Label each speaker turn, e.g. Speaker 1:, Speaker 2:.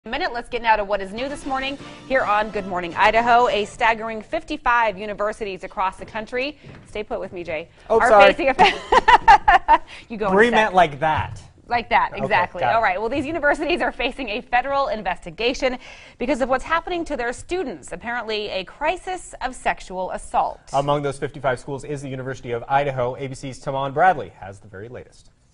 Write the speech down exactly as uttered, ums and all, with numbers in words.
Speaker 1: Minute. Let's get now to what is new this morning here on Good Morning Idaho. A staggering fifty-five universities across the country, stay put with me, Jay,
Speaker 2: oh,
Speaker 1: are
Speaker 2: sorry.
Speaker 1: facing a you go
Speaker 2: Bree meant like that.
Speaker 1: Like that, exactly.
Speaker 2: Okay,
Speaker 1: all right, well, these universities are facing a federal investigation because of what's happening to their students, apparently a crisis of sexual assault.
Speaker 2: Among those fifty-five schools is the University of Idaho. A B C's Tamon Bradley has the very latest.